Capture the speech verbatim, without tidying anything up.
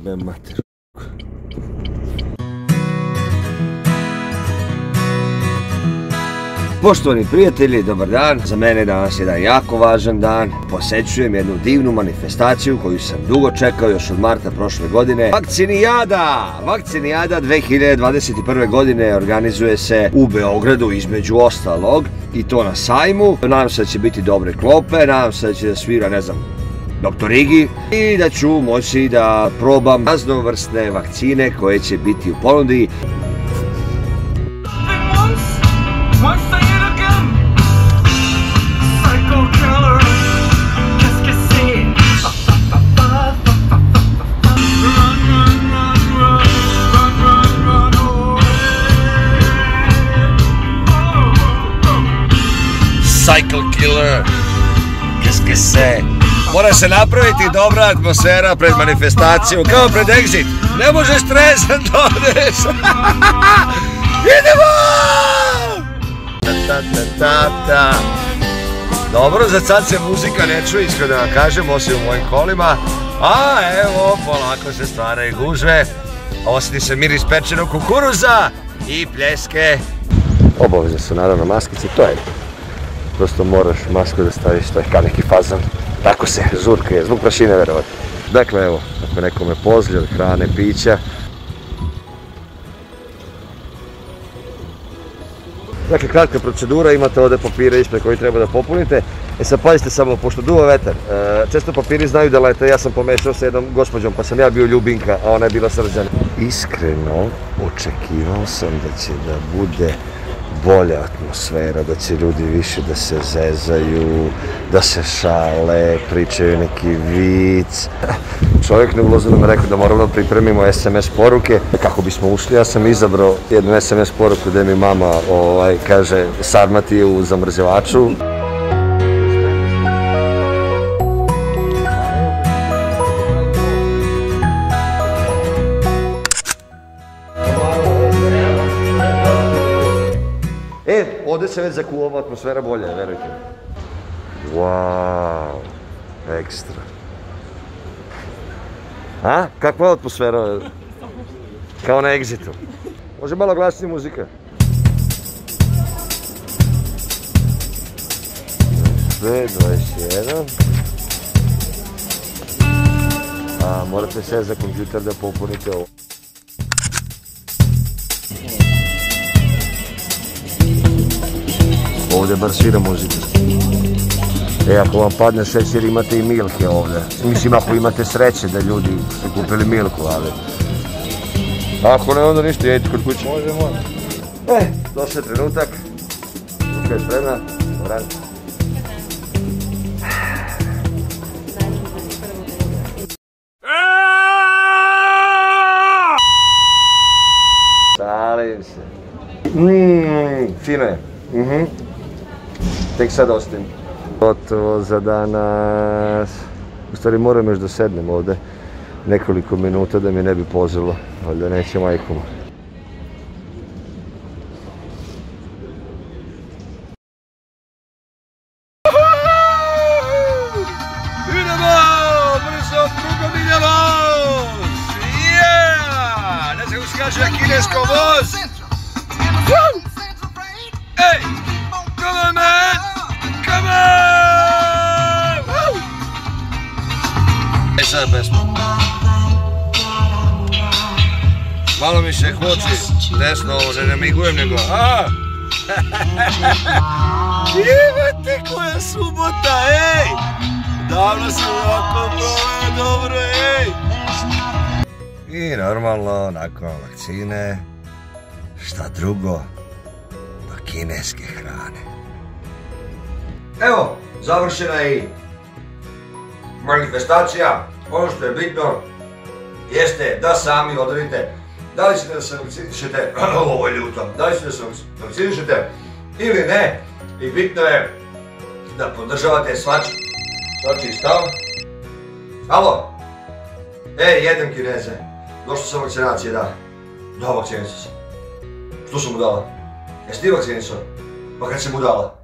Me mater. Poštovani prijatelji, dobar dan. Za mene je danas jedan jako važan dan. Posećujem jednu divnu manifestaciju koju sam dugo čekao još od marta prošle godine. Vakcinijada! Vakcinijada dve hiljade dvadeset prve. godine organizuje se u Beogradu između ostalog i to na sajmu. Nadam se da će biti dobre klope, nadam se da će da svira, ne znam, doktor Igi i da ću moći da probam raznovrsne vakcine koje će biti u ponudi. Cycle killer, qu'est-ce que c'est? Mora se napraviti dobra atmosfera pred manifestaciju, kao pred exit. Ne možeš stresan dodeš. Idemo! Ta, ta, ta, ta. Dobro, za sad se muzika ne čuje, iskreno da vam kažem, osim u mojim kolima. A evo, polako se stvaraju gužve. Osjeti se miris pečenog kukuruza i pljeske. Obavezne su naravno maskice, to je. Prosto moraš masku da staviš, to je kao neki fazan. Tako se žurka je, zbog prašine verovati. Dakle, evo, ako nekome pozlje od hrane, pića. Dakle, kratka procedura, imate ovdje papire ispred koji treba da popunite. E sad pazite samo, pošto duva vetar, često papiri znaju da lete, ja sam pomešao sa jednom gospođom, pa sam ja bio Ljubinka, a ona je bila Srđana. Iskreno, očekivao sam da će da bude bolja atmosfera, da će ljudi više da se zezaju, da se šale, pričaju neki vic. Čovjek na ulazu nam je rekao da moramo da pripremimo es em es poruke. Kako bismo ušli, ja sam izabrao jednu es em es poruku gdje mi mama ovaj, kaže sarmati u zamrzivaču. E, ovdje se već zakuvava atmosfera bolja, verujte mi. Wow, ekstra. A? Kakva atmosfera? Kao na Exitu. Može malo glasnije muzika? dvadeset, dvadeset jedan. A, morate se za kompjuter da popunite ovo. Ovdje bar svira muzika. E, ako vam padne šećer, imate i milke ovdje. Mislim, ako imate sreće da ljudi ste kupili milku, ali... Ako ne, onda ništa, jedite kod kuće. Može, može. E, došao je trenutak. Ruka je spremna. Moram. Šalim se. Mmm, fino je. Mhm. Tek sad ostavim. Gotovo za danas. U stvari moram još da sednem ovdje nekoliko minuta da mi ne bi pozilo, ali da neće majkom. Idemo! Brzo, drugo miljelo! Yeah! Ne znam kako se kaže kinesko voz! Ej! Come on, man! Come on! Woo! E sad pesma. Malo mi se hoće desno ovo, ne namigujem nego, a! Imate koja subota, ej! Davno sam ovako proveo, dobro, ej! I normalno, nakon vakcine, šta drugo do kineske hrane. Evo, završena je i manifestacija. Ono što je bitno jeste da sami odredite da li ćete da se vakcinišete, ovo je ljuto, da li ćete da se vakcinišete ili ne. I bitno je da podržavate svačiji svačiji stav. Alo? Ej, jedem Kineze, došao sam vakcinacije, da. Da, vakcinisao sam. Što sam mu dala? Jesi ti vakcinisao? Pa kad si mu dala?